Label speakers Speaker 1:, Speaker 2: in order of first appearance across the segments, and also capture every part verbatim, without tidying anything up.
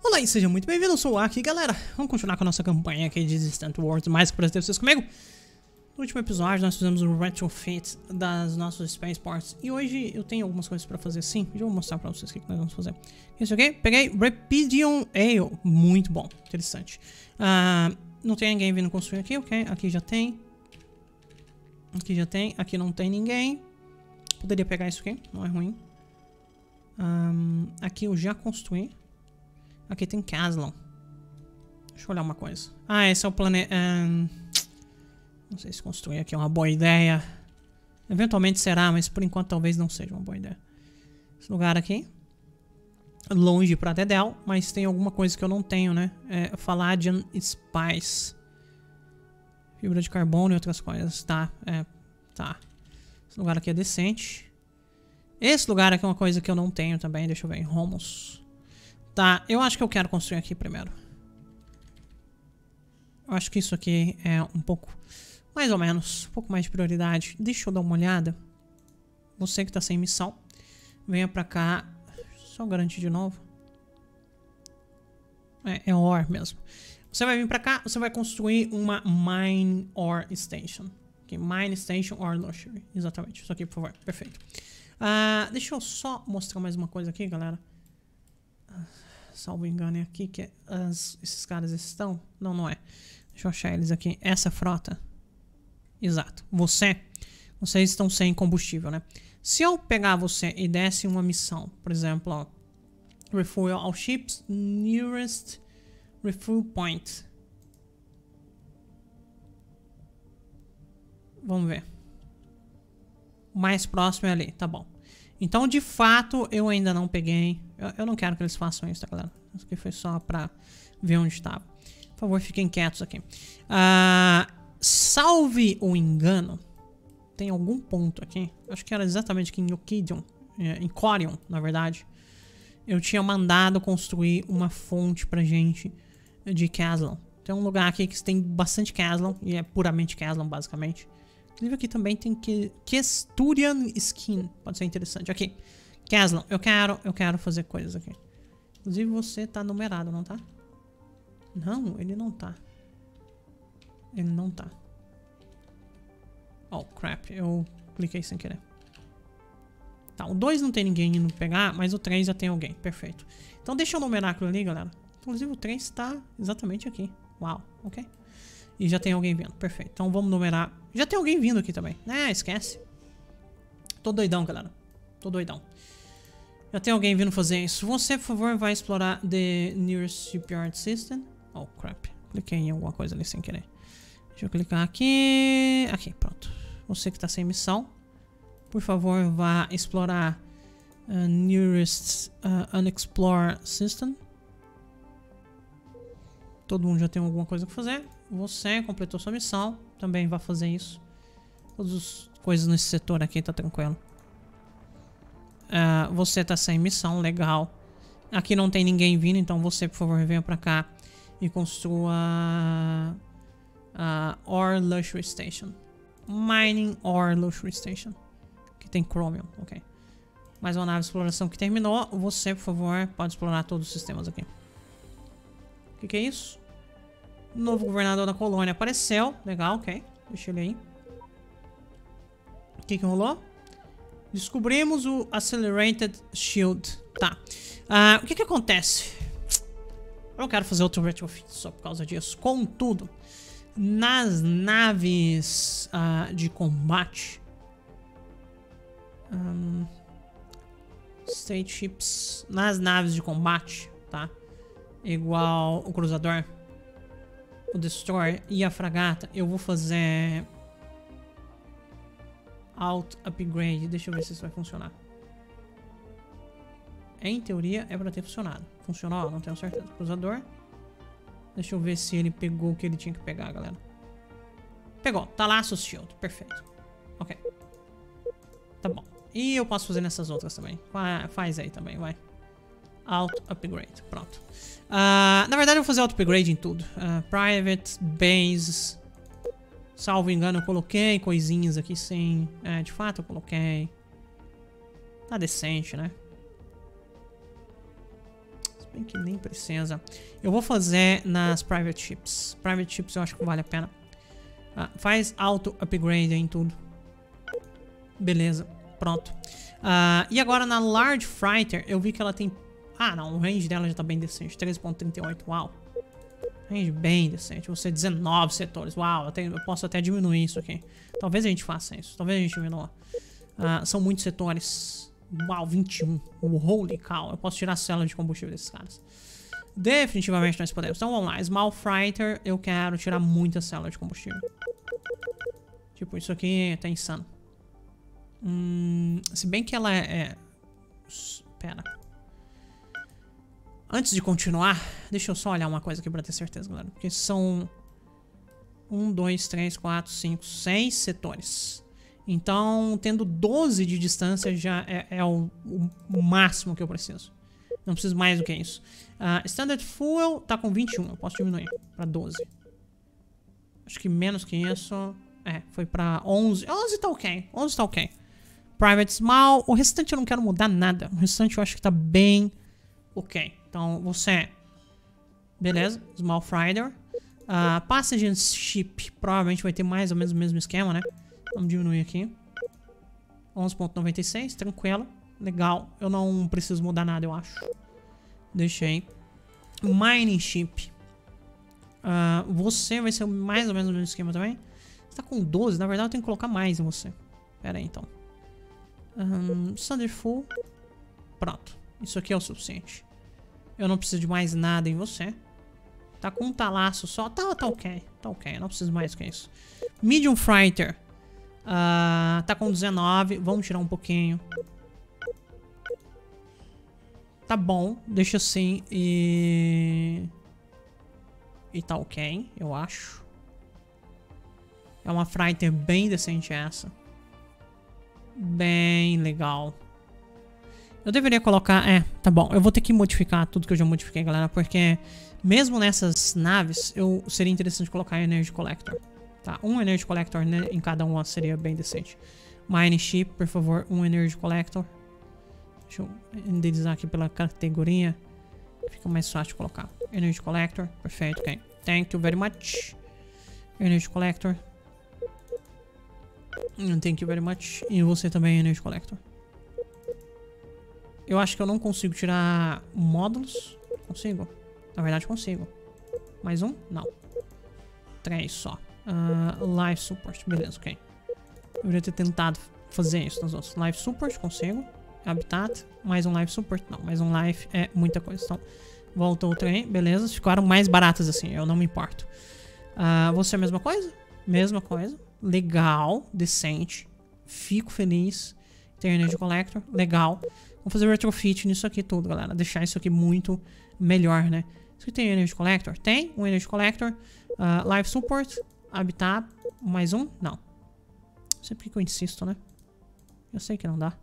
Speaker 1: Olá e seja muito bem-vindo, eu sou o Aki, galera. Vamos continuar com a nossa campanha aqui de Distant Worlds, mais que prazer ter vocês comigo. No último episódio nós fizemos o retrofit das nossas spaceports e hoje eu tenho algumas coisas pra fazer sim. Já vou mostrar pra vocês o que nós vamos fazer. Isso aqui, peguei Repidium Ale, muito bom, interessante. Uh, não tem ninguém vindo construir aqui, ok, aqui já tem. Aqui já tem, aqui não tem ninguém. Poderia pegar isso aqui, não é ruim. Um, aqui eu já construí. Aqui tem Caslon. Deixa eu olhar uma coisa. Ah, esse é o planeta... Um, não sei se construir aqui é uma boa ideia. Eventualmente será, mas por enquanto talvez não seja uma boa ideia. Esse lugar aqui. Longe pra Dedel, mas tem alguma coisa que eu não tenho, né? É Palladian Spice. Fibra de carbono e outras coisas. Tá, é... Tá. Esse lugar aqui é decente. Esse lugar aqui é uma coisa que eu não tenho também. Deixa eu ver. Romos. Tá, eu acho que eu quero construir aqui primeiro. Eu acho que isso aqui é um pouco... Mais ou menos. Um pouco mais de prioridade. Deixa eu dar uma olhada. Você que tá sem missão. Venha pra cá. Só garantir de novo. É, é ore mesmo. Você vai vir pra cá. Você vai construir uma Mine Ore Station. Okay, Mine Station Ore Luxury. Exatamente. Isso aqui, por favor. Perfeito. Uh, deixa eu só mostrar mais uma coisa aqui, galera. Salvo engano é aqui que as, esses caras estão. Não, não é. Deixa eu achar eles aqui. Essa frota. Exato. Você. Vocês estão sem combustível, né? Se eu pegar você e desse uma missão, por exemplo, ó, refuel all ships nearest refuel point. Vamos ver. O mais próximo é ali, tá bom. Então, de fato, eu ainda não peguei. Eu, eu não quero que eles façam isso, tá, galera? Isso aqui foi só pra ver onde estava. Por favor, fiquem quietos aqui. Uh, salve o engano. Tem algum ponto aqui. Acho que era exatamente aqui em Okidion. Em Corion, na verdade. Eu tinha mandado construir uma fonte pra gente de Caslon. Tem um lugar aqui que tem bastante Caslon. E é puramente Caslon, basicamente. Inclusive aqui também tem que Questurian Skin. Pode ser interessante. Aqui. Caslon, eu quero, eu quero fazer coisas aqui. Inclusive você tá numerado, não tá? Não, ele não tá. Ele não tá. Oh, crap. Eu cliquei sem querer. Tá, o dois não tem ninguém indo pegar, mas o três já tem alguém. Perfeito. Então deixa eu numerar aquilo ali, galera. Inclusive o três tá exatamente aqui. Uau, ok. E já tem alguém vindo. Perfeito. Então vamos numerar. Já tem alguém vindo aqui também. É, esquece. Tô doidão, galera. Tô doidão. Já tem alguém vindo fazer isso. Você, por favor, vai explorar the nearest shipyard system. Oh, crap. Cliquei em alguma coisa ali sem querer. Deixa eu clicar aqui. Aqui, pronto. Você que tá sem missão. Por favor, vá explorar uh, nearest uh, unexplored system. Todo mundo já tem alguma coisa pra fazer. Você completou sua missão. Também vai fazer isso. Todas as coisas nesse setor aqui tá tranquilo. Uh, você tá sem missão, legal. Aqui não tem ninguém vindo, então você, por favor, venha pra cá e construa a uh, Ore Luxury Station. Mining Ore Luxury Station. Que tem Chromium, ok. Mais uma nave de exploração que terminou. Você, por favor, pode explorar todos os sistemas aqui. O que, que é isso? Novo governador da colônia apareceu. Legal, ok. Deixa ele aí. O que que rolou? Descobrimos o Accelerated Shield. Tá. Uh, o que que acontece? Eu não quero fazer outro retrofit só por causa disso. Contudo, nas naves uh, de combate... Um, state ships... Nas naves de combate, tá? Igual o cruzador, o destroyer e a fragata, eu vou fazer... Auto upgrade. Deixa eu ver se isso vai funcionar. Em teoria é pra ter funcionado. Funcionou? Não tenho certeza. Cruzador. Deixa eu ver se ele pegou o que ele tinha que pegar, galera. Pegou. Talassus Shield. Perfeito. Ok. Tá bom. E eu posso fazer nessas outras também. Faz aí também, vai. Auto upgrade. Pronto. Uh, na verdade eu vou fazer auto upgrade em tudo. Uh, private, base... Salvo engano, eu coloquei coisinhas aqui sem... É, de fato eu coloquei. Tá decente, né? Bem que nem precisa. Eu vou fazer nas Private Ships. Private Ships eu acho que vale a pena. Ah, faz auto upgrade em tudo. Beleza, pronto. Ah, e agora na Large Freighter eu vi que ela tem... Ah não, o range dela já tá bem decente. treze ponto trinta e oito, uau. Range bem decente. Você dezenove setores, uau. Eu, tenho, eu posso até diminuir isso aqui. Talvez a gente faça isso. Talvez a gente diminua. Ah, são muitos setores. Uau, vinte e um. Holy cow. Eu posso tirar a célula de combustível desses caras. Definitivamente nós podemos. Então vamos lá. Small Freighter, eu quero tirar muita célula de combustível. Tipo, isso aqui tá insano. Hum, se bem que ela é... é... Pera. Antes de continuar, deixa eu só olhar uma coisa aqui pra ter certeza, galera. Porque são... um, dois, três, quatro, cinco, seis setores. Então, tendo doze de distância já é, é o, o máximo que eu preciso. Não preciso mais do que isso. Uh, Standard Fuel tá com vinte e um. Eu posso diminuir pra doze. Acho que menos que isso... É, foi pra onze. onze tá ok. onze tá ok. Private Small. O restante eu não quero mudar nada. O restante eu acho que tá bem ok. Então, você... Beleza. Small Freighter. Uh, Passenger Ship. Provavelmente vai ter mais ou menos o mesmo esquema, né? Vamos diminuir aqui. onze ponto noventa e seis. Tranquilo. Legal. Eu não preciso mudar nada, eu acho. Deixei. Mining Ship. Uh, você vai ser mais ou menos o mesmo esquema também. Você tá com doze. Na verdade, eu tenho que colocar mais em você. Pera aí, então. Um, Thunderful. Pronto. Isso aqui é o suficiente. Eu não preciso de mais nada em você. Tá com um talaço só. Tá, tá ok. Tá ok. Eu não preciso mais do que isso. Medium Freighter. Uh, tá com dezenove. Vamos tirar um pouquinho. Tá bom. Deixa assim. E... E tá ok, eu acho. É uma Freighter bem decente essa. Bem legal. Eu deveria colocar... É, tá bom. Eu vou ter que modificar tudo que eu já modifiquei, galera. Porque mesmo nessas naves, eu seria interessante colocar Energy Collector. Tá, um Energy Collector em cada uma seria bem decente. Mine Ship, por favor, um Energy Collector. Deixa eu renderizar aqui pela categoria. Fica mais fácil de colocar. Energy Collector, perfeito, ok. Thank you very much. Energy Collector. Thank you very much. E você também, Energy Collector. Eu acho que eu não consigo tirar módulos. Consigo? Na verdade, consigo. Mais um? Não. Três só. Uh, Life Support. Beleza, ok. Eu deveria ter tentado fazer isso nos outros. Life Support, consigo. Habitat. Mais um Life Support. Não, mais um Life é muita coisa. Então, voltou o trem. Beleza. Ficaram mais baratas assim. Eu não me importo. Uh, você é a mesma coisa? Mesma coisa. Legal. Decente. Fico feliz. Tem Energy Collector. Legal. Vamos fazer retrofit nisso aqui tudo, galera. Deixar isso aqui muito melhor, né? Isso aqui tem Energy Collector? Tem. Um Energy Collector. Uh, Life Support. Habitat. Mais um? Não. Não sei porque que eu insisto, né? Eu sei que não dá.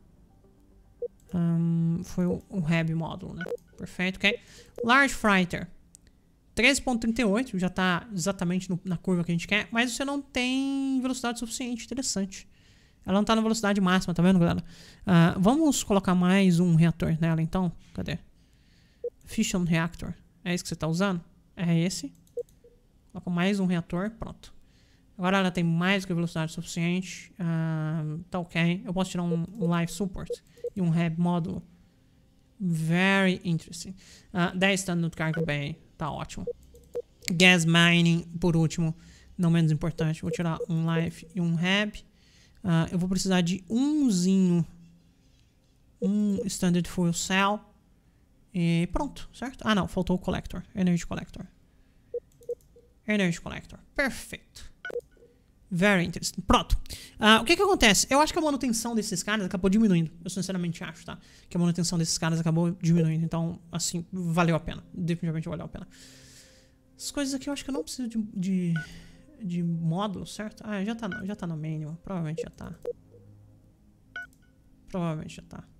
Speaker 1: Um, foi o, o Hab módulo, né? Perfeito, ok. Large Freighter. treze ponto trinta e oito. Já tá exatamente no, na curva que a gente quer. Mas você não tem velocidade suficiente. Interessante. Ela não tá na velocidade máxima, tá vendo, galera? Uh, vamos colocar mais um reator nela, então. Cadê? Fission Reactor. É esse que você tá usando? É esse. Coloca mais um reator. Pronto. Agora ela tem mais do que velocidade suficiente. Uh, tá ok. Eu posso tirar um, um Life Support e um Hab módulo. Very interesting. Uh, dez tons no cargo bay. Tá ótimo. Gas Mining, por último. Não menos importante. Vou tirar um Life e um Hab. Uh, eu vou precisar de umzinho. Um Standard Fuel Cell. E pronto, certo? Ah, não. Faltou o Collector. Energy Collector. Energy Collector. Perfeito. Very interesting. Pronto. Uh, o que que acontece? Eu acho que a manutenção desses caras acabou diminuindo. Eu sinceramente acho, tá? Que a manutenção desses caras acabou diminuindo. Então, assim, valeu a pena. Definitivamente valeu a pena. Essas coisas aqui eu acho que eu não preciso de... de... de módulo, certo? Ah, já tá, já tá no mínimo. Provavelmente já tá. Provavelmente já tá.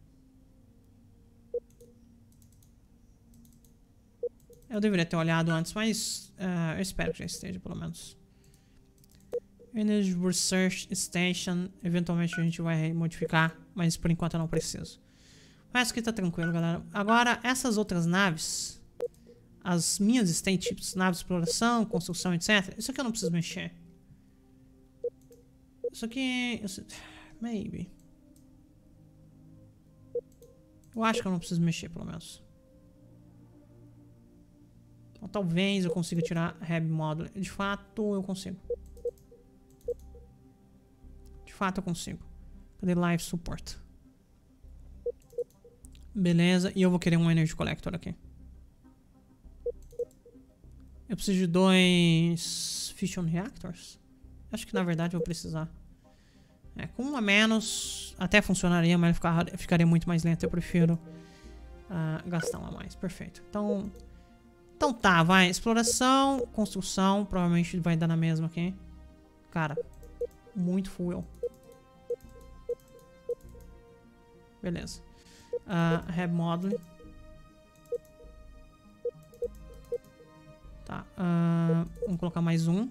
Speaker 1: Eu deveria ter olhado antes, mas uh, eu espero que já esteja, pelo menos. Energy Research Station. Eventualmente a gente vai modificar, mas por enquanto eu não preciso. Mas aqui tá tranquilo, galera. Agora, essas outras naves... as minhas states, nave de exploração, construção, etcétera. Isso aqui eu não preciso mexer. Isso aqui... Isso, maybe. Eu acho que eu não preciso mexer, pelo menos. Ou talvez eu consiga tirar Hab Module. De fato, eu consigo. De fato, eu consigo. Cadê Life Support? Beleza. E eu vou querer um Energy Collector aqui. Eu preciso de dois Fission Reactors. Acho que na verdade eu vou precisar. É, com um a menos até funcionaria, mas ficar, ficaria muito mais lento. Eu prefiro uh, gastar um a mais. Perfeito. Então, então tá, vai. Exploração, construção. Provavelmente vai dar na mesma aqui. Cara, muito fuel. Beleza. Uh, Hab Module. Tá. Uh, vamos colocar mais um.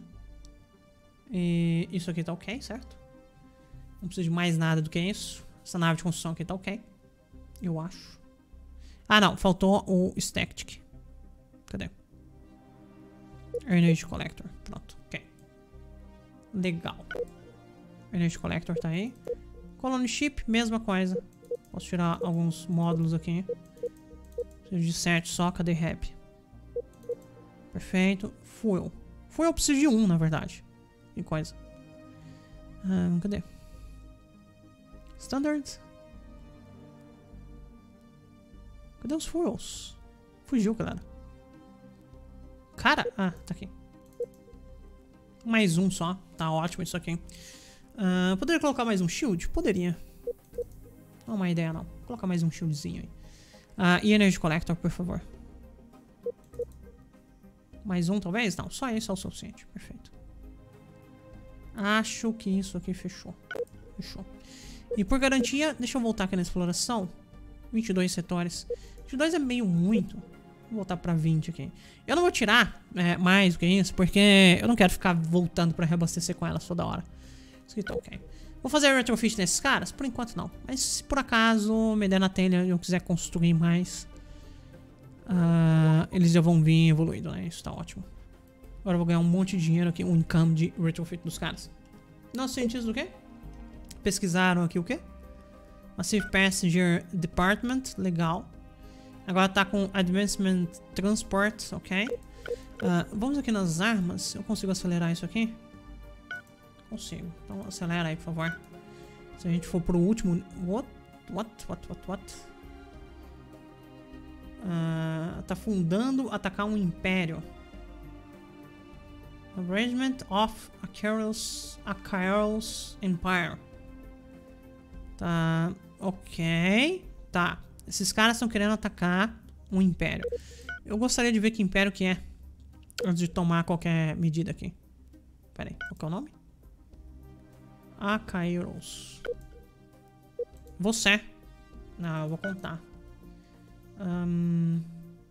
Speaker 1: E isso aqui tá ok, certo? Não preciso de mais nada do que isso. Essa nave de construção aqui tá ok. Eu acho. Ah, não. Faltou o Static. Cadê? Energy Collector. Pronto. Ok. Legal. Energy Collector tá aí. Colony Ship, mesma coisa. Posso tirar alguns módulos aqui. Preciso de sete só. Cadê Hab? Perfeito. Fuel. Fuel eu preciso de um, na verdade. Que coisa. Ah, cadê? Standard. Cadê os fuels? Fugiu, galera. Cara, ah, tá aqui. Mais um só. Tá ótimo isso aqui. Uh, poderia colocar mais um shield? Poderia. Não é uma ideia, não. Vou colocar mais um shieldzinho aí. Uh, e Energy Collector, por favor. Mais um, talvez? Não, só esse é o suficiente. Perfeito. Acho que isso aqui fechou. Fechou. E por garantia, deixa eu voltar aqui na exploração. vinte e dois setores. vinte e dois é meio muito. Vou voltar pra vinte aqui. Eu não vou tirar é, mais do que isso, porque eu não quero ficar voltando pra reabastecer com elas toda hora. Isso aqui tá ok. Vou fazer retrofit nesses caras? Por enquanto não. Mas se por acaso me der na telha e eu quiser construir mais, uh, eles já vão vir evoluído, né? Isso tá ótimo. Agora eu vou ganhar um monte de dinheiro aqui, um income de retrofit dos caras. Nossos cientistas do quê? Pesquisaram aqui o quê? Massive Passenger Department, legal. Agora tá com Advancement Transport, ok. Uh, vamos aqui nas armas. Eu consigo acelerar isso aqui? Consigo. Então acelera aí, por favor. Se a gente for pro último... What? What? What? What? What? Uh, tá fundando atacar um império. Arrangement of Acarel's, Acarel's Empire. Tá, ok. Tá, esses caras estão querendo atacar um império. Eu gostaria de ver que império que é, antes de tomar qualquer medida aqui. Pera aí, qual que é o nome? Acarel's. Você. Não, eu vou contar. Um,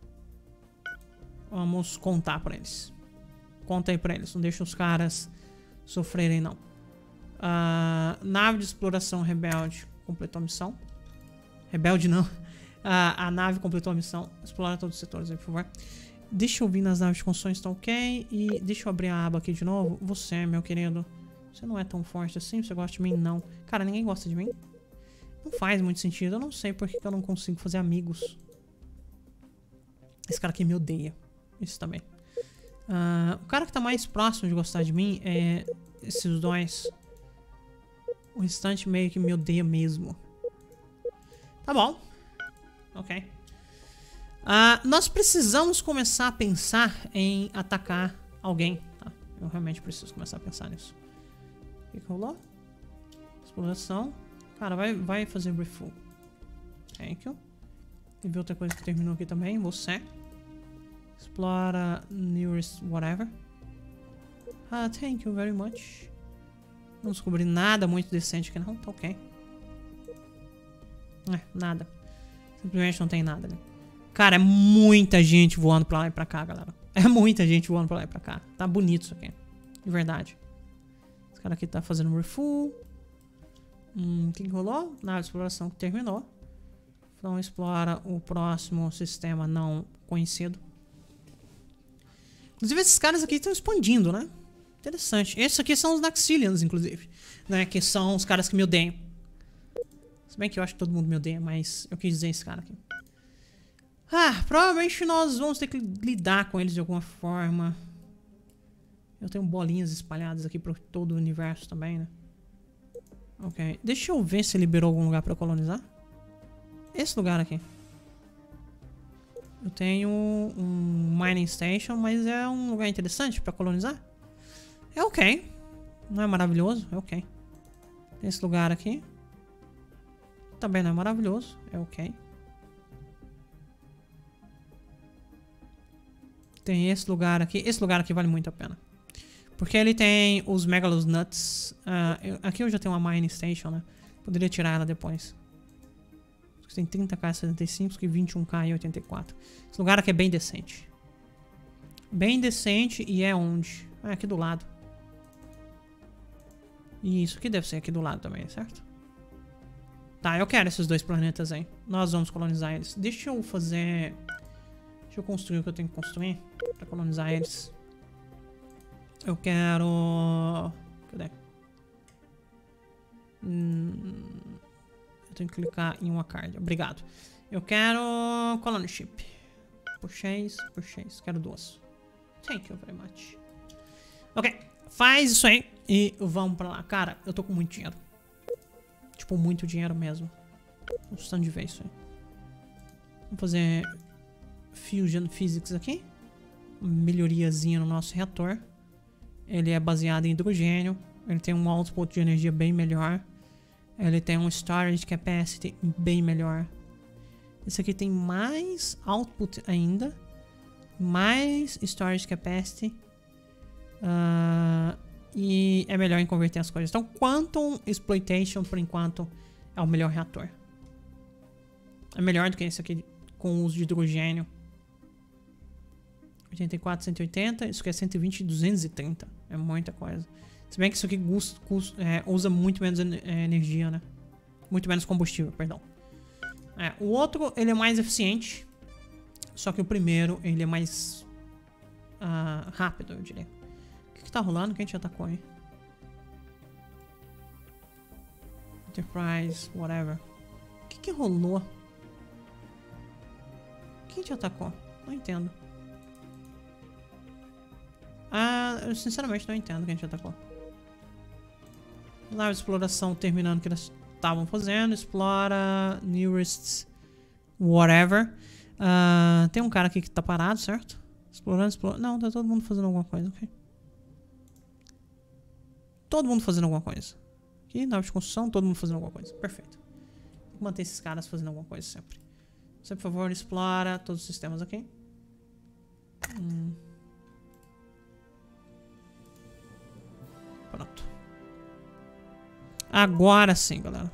Speaker 1: vamos contar pra eles. Conta aí pra eles, não deixa os caras sofrerem não. Uh, nave de exploração rebelde completou a missão. Rebelde não. Uh, a nave completou a missão. Explora todos os setores aí, por favor. Deixa eu vir nas naves de construção, estão ok. E deixa eu abrir a aba aqui de novo. Você, meu querido, você não é tão forte assim. Você gosta de mim? Não. Cara, ninguém gosta de mim. Não faz muito sentido. Eu não sei porque que eu não consigo fazer amigos. Esse cara aqui me odeia. Isso também. Uh, o cara que tá mais próximo de gostar de mim é esses dois. O restante meio que me odeia mesmo. Tá bom. Ok. Uh, nós precisamos começar a pensar em atacar alguém. Tá? Eu realmente preciso começar a pensar nisso. O que, que rolou? Exploração. Cara, vai, vai fazer refuel. Thank you. Teve outra coisa que terminou aqui também. Você. Explora nearest whatever. Ah, thank you very much. Não descobri nada muito decente aqui não. Tá ok. É, nada. Simplesmente não tem nada ali. Cara, é muita gente voando pra lá e pra cá, galera. É muita gente voando pra lá e pra cá. Tá bonito isso aqui. De verdade. Esse cara aqui tá fazendo refuel. Hum, o que, que rolou? Nada de exploração que terminou. Então explora o próximo sistema não conhecido. Inclusive, esses caras aqui estão expandindo, né? Interessante. Esses aqui são os Naxxilians, inclusive. Né? Que são os caras que me odeiam. Se bem que eu acho que todo mundo me odeia, mas eu quis dizer esse cara aqui. Ah, provavelmente nós vamos ter que lidar com eles de alguma forma. Eu tenho bolinhas espalhadas aqui por todo o universo também, né? Ok. Deixa eu ver se liberou algum lugar pra colonizar. Esse lugar aqui. Eu tenho um mining station, mas é um lugar interessante pra colonizar. É ok. Não é maravilhoso? É ok. Tem esse lugar aqui. Também não é maravilhoso. É ok. Tem esse lugar aqui. Esse lugar aqui vale muito a pena. Porque ele tem os Megalos Nuts. Uh, eu, aqui eu já tenho uma mining station, né? Poderia tirar ela depois. Tem trinta K, setenta e cinco e vinte e um K e oitenta e quatro. Esse lugar aqui é bem decente. Bem decente e é onde? Ah, aqui do lado. E isso aqui deve ser aqui do lado também, certo? Tá, eu quero esses dois planetas aí. Nós vamos colonizar eles. Deixa eu fazer... Deixa eu construir o que eu tenho que construir pra colonizar eles. Eu quero... Cadê? Hum... Eu tenho que clicar em uma card. Obrigado. Eu quero... Colonyship. Purchase, purchase. Quero duas. Thank you very much. Ok. Faz isso aí e vamos pra lá. Cara, eu tô com muito dinheiro. Tipo, muito dinheiro mesmo. Gostando de ver isso aí. Vamos fazer... Fusion Physics aqui. Uma melhoriazinha no nosso reator. Ele é baseado em hidrogênio. Ele tem um output de energia bem melhor. Ele tem um storage capacity bem melhor. Esse aqui tem mais output ainda. Mais storage capacity. Uh, e é melhor em converter as coisas. Então, Quantum Exploitation, por enquanto, é o melhor reator. É melhor do que esse aqui com o uso de hidrogênio. oitenta e quatro, cento e oitenta. Isso aqui é cento e vinte e duzentos e trinta. É muita coisa. Se bem que isso aqui custa, custa, é, usa muito menos é, energia, né? Muito menos combustível, perdão. É, o outro, ele é mais eficiente. Só que o primeiro, ele é mais uh, rápido, eu diria. O que que tá rolando? Quem te atacou aí? Enterprise, whatever. O que que rolou? Quem te atacou? Não entendo. Ah, eu sinceramente não entendo quem te atacou. Lá a exploração terminando o que eles estavam fazendo. Explora nearest whatever. Uh, tem um cara aqui que tá parado, certo? Explorando, explorando. Não, tá todo mundo fazendo alguma coisa, ok? Todo mundo fazendo alguma coisa. Aqui, nave de construção, todo mundo fazendo alguma coisa. Perfeito. Tem que manter esses caras fazendo alguma coisa sempre. Você, por favor, explora todos os sistemas aqui. Hum. Pronto. Agora sim, galera.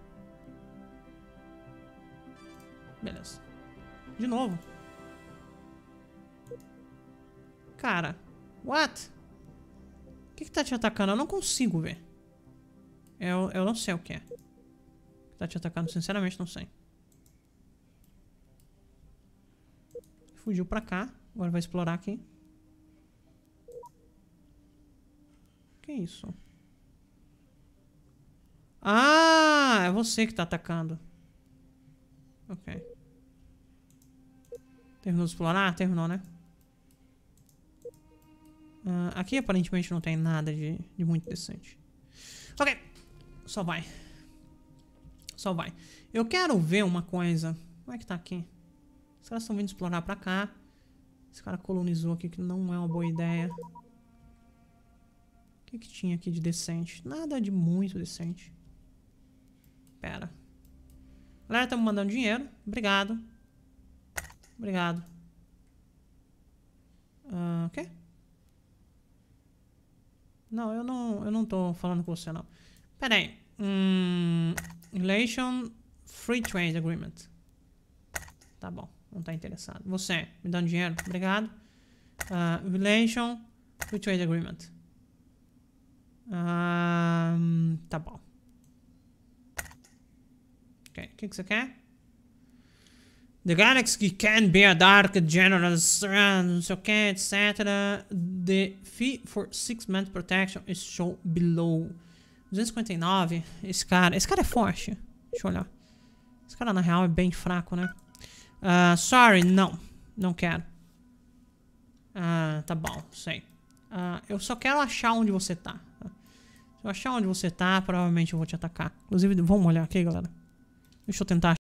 Speaker 1: Beleza. De novo. Cara. What? O que que tá te atacando? Eu não consigo ver. Eu, eu não sei o que é. O que tá te atacando, sinceramente, não sei. Fugiu pra cá. Agora vai explorar aqui. Que isso? Ah, é você que tá atacando. Ok. Terminou de explorar? Ah, terminou, né? Uh, aqui aparentemente não tem nada de, de muito decente. Ok. Só vai. Só vai. Eu quero ver uma coisa. Como é que tá aqui? Os caras estão vindo explorar pra cá. Esse cara colonizou aqui, que não é uma boa ideia. O que que tinha aqui de decente? Nada de muito decente. Pera. A galera tá me mandando dinheiro. Obrigado. Obrigado. Uh, o quê? Não, eu não, eu não tô falando com você, não. Pera aí. Hum, Relation Free Trade Agreement. Tá bom. Não tá interessado. Você, me dando dinheiro. Obrigado. Uh, Relation Free Trade Agreement. Uh, tá bom. Ok. O que que você quer? The galaxy can be a dark, generous, não sei o que, etcétera. The fee for six months protection is shown below. duzentos e cinquenta e nove. Esse cara. Esse cara é forte. Deixa eu olhar. Esse cara, na real, é bem fraco, né? Uh, sorry, não. Não quero. Ah, uh, tá bom, sei. Uh, eu só quero achar onde você tá. Se eu achar onde você tá, provavelmente eu vou te atacar. Inclusive, vamos olhar aqui, galera. Deixa eu tentar